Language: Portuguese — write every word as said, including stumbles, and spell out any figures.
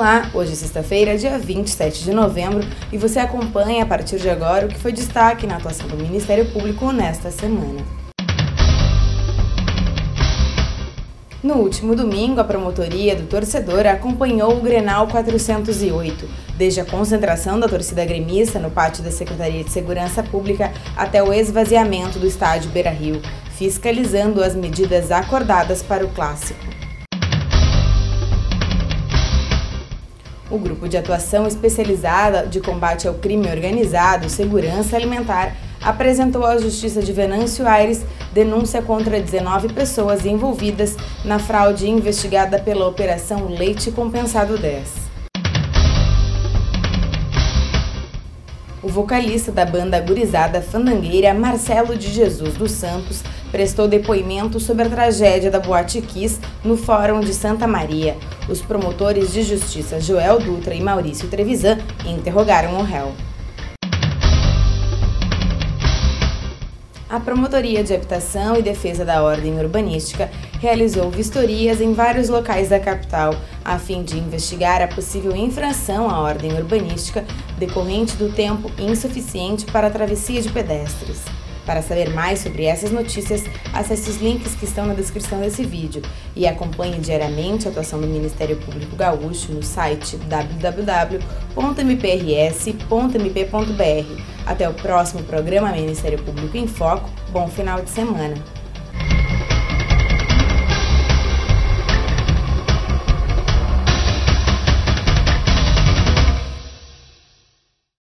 Olá, hoje é sexta-feira, dia vinte e sete de novembro, e você acompanha a partir de agora o que foi destaque na atuação do Ministério Público nesta semana. No último domingo, a promotoria do torcedor acompanhou o Grenal quatrocentos e oito, desde a concentração da torcida gremista no pátio da Secretaria de Segurança Pública até o esvaziamento do estádio Beira-Rio, fiscalizando as medidas acordadas para o clássico. O Grupo de Atuação Especializada de Combate ao Crime Organizado, Segurança Alimentar, apresentou à Justiça de Venâncio Aires denúncia contra dezenove pessoas envolvidas na fraude investigada pela Operação Leite Compensado dez. O vocalista da banda gurizada fandangueira, Marcelo de Jesus dos Santos, prestou depoimento sobre a tragédia da Boate Kiss no Fórum de Santa Maria. Os promotores de justiça Joel Dutra e Maurício Trevisan interrogaram o réu. A Promotoria de Habitação e Defesa da Ordem Urbanística realizou vistorias em vários locais da capital, a fim de investigar a possível infração à ordem urbanística decorrente do tempo insuficiente para a travessia de pedestres. Para saber mais sobre essas notícias, acesse os links que estão na descrição desse vídeo e acompanhe diariamente a atuação do Ministério Público Gaúcho no site w w w ponto m p r s ponto m p ponto b r. Até o próximo programa Ministério Público em Foco. Bom final de semana!